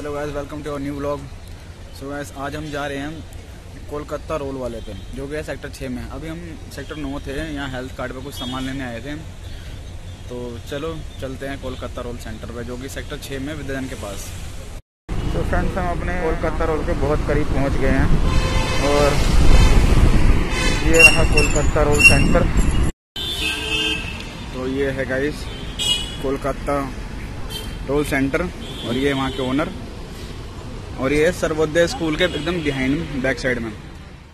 Hello guys, welcome to our new vlog. So guys, आज हम जा रहे हैं कोलकाता रोल वाले पे, जो कि है सेक्टर 6 में। अभी हम सेक्टर 9 थे, यहाँ हेल्थ कार्ड पे कुछ सामान लेने आए थे। तो चलो चलते हैं कोलकाता रोल सेंटर पे, जो कि सेक्टर 6 में विद्यालय के पास। तो फ्रेंड्स, हम अपने कोलकाता रोल के बहुत करीब पहुँच गए हैं और ये रहा कोलकाता रोल सेंटर। तो ये है गाइस कोलकाता रोल सेंटर और ये वहाँ के ओनर, और ये है सर्वोदय स्कूल के एकदम बिहाइंड बैक साइड में।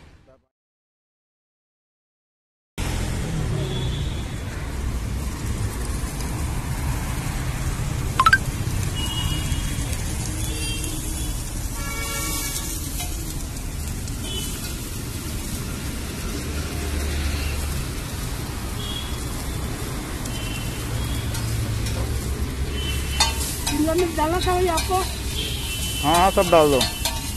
में डालना था भाई आपको? हाँ, सब डाल दो।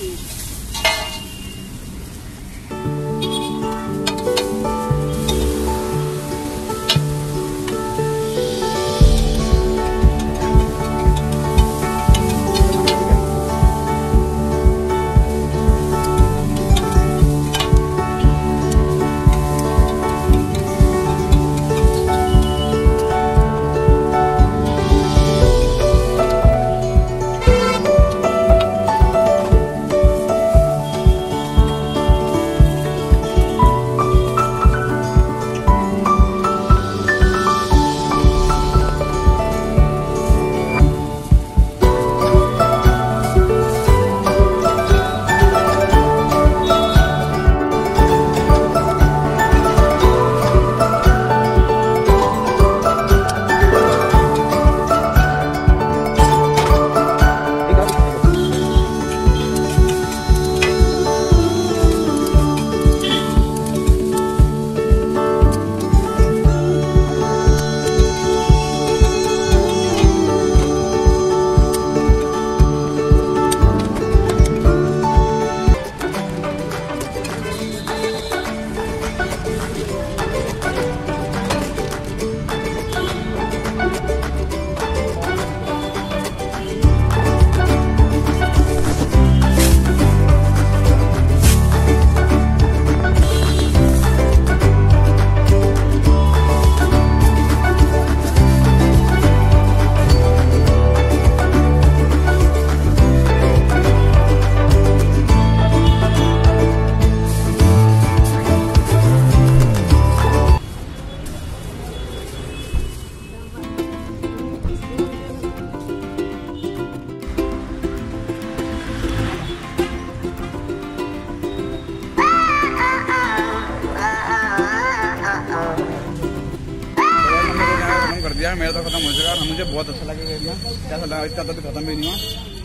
यार मेरा तो खत्म हो चुका है, मुझे बहुत अच्छा लगेगा। कैसा लगा? इसका तो खत्म भी नहीं हुआ।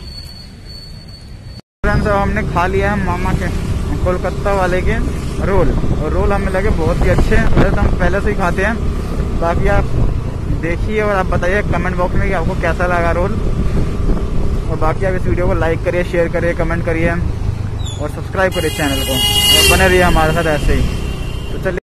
फ्रेंड्स, हमने खा लिया है मामा के कोलकाता वाले के रोल, और रोल हमें लगे बहुत ही अच्छे। वैसे तो हम पहले से ही खाते हैं। बाकी आप देखिए और आप बताइए कमेंट बॉक्स में कि आपको कैसा लगा रोल। और बाकी आप इस वीडियो को लाइक करिए, शेयर करिए, कमेंट करिए और सब्सक्राइब करिए चैनल को, और बने रहिए हमारे साथ ऐसे ही।